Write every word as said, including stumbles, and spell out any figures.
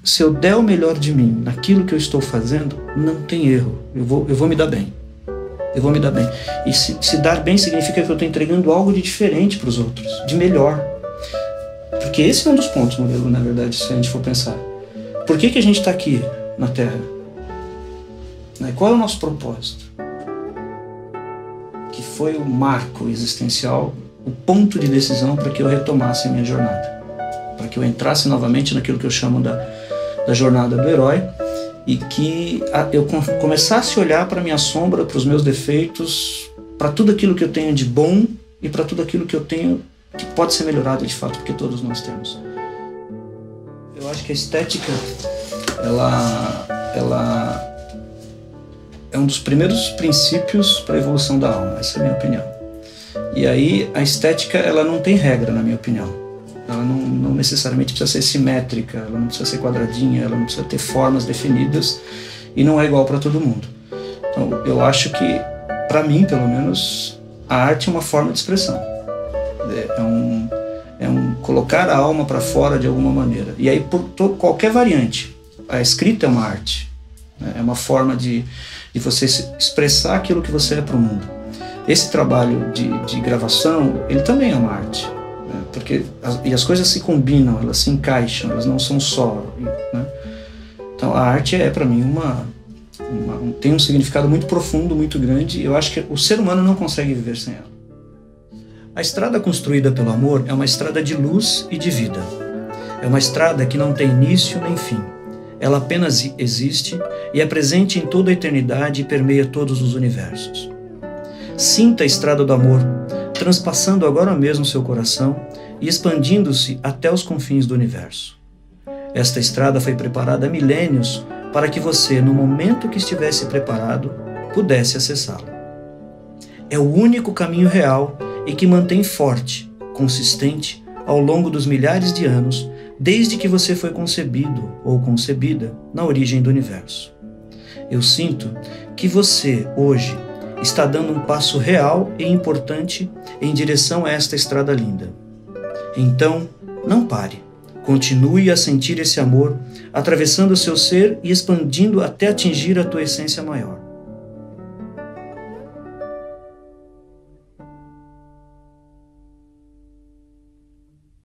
se eu der o melhor de mim naquilo que eu estou fazendo, não tem erro. Eu vou, eu vou me dar bem. Eu vou me dar bem. E se, se dar bem significa que eu estou entregando algo de diferente para os outros, de melhor. Porque esse é um dos pontos, Murilo, na verdade, se a gente for pensar. Por que que a gente está aqui na Terra? Qual é o nosso propósito? Que foi o marco existencial, o ponto de decisão para que eu retomasse a minha jornada. Para que eu entrasse novamente naquilo que eu chamo da, da jornada do herói e que eu começasse a olhar para a minha sombra, para os meus defeitos, para tudo aquilo que eu tenho de bom e para tudo aquilo que eu tenho que pode ser melhorado de fato, porque todos nós temos. Eu acho que a estética, ela, ela é um dos primeiros princípios para a evolução da alma, essa é a minha opinião. E aí a estética, ela não tem regra, na minha opinião. Ela não, não necessariamente precisa ser simétrica, ela não precisa ser quadradinha, ela não precisa ter formas definidas e não é igual para todo mundo. Então eu acho que, para mim pelo menos, a arte é uma forma de expressão. É um, é um colocar a alma para fora de alguma maneira. E aí por to, qualquer variante. A escrita é uma arte, né? É uma forma de, de você expressar aquilo que você é para o mundo. Esse trabalho de, de gravação, ele também é uma arte. Porque as, e as coisas se combinam, elas se encaixam, elas não são só, né? Então a arte é para mim uma, uma um, tem um significado muito profundo, muito grande, e eu acho que o ser humano não consegue viver sem ela. A estrada construída pelo amor é uma estrada de luz e de vida. É uma estrada que não tem início nem fim. Ela apenas existe e é presente em toda a eternidade e permeia todos os universos. Sinta a estrada do amor, transpassando agora mesmo seu coração e expandindo-se até os confins do universo. Esta estrada foi preparada há milênios para que você, no momento que estivesse preparado, pudesse acessá-la. É o único caminho real e que mantém forte, consistente, ao longo dos milhares de anos, desde que você foi concebido ou concebida na origem do universo. Eu sinto que você, hoje, está dando um passo real e importante em direção a esta estrada linda. Então, não pare. Continue a sentir esse amor, atravessando o seu ser e expandindo até atingir a tua essência maior.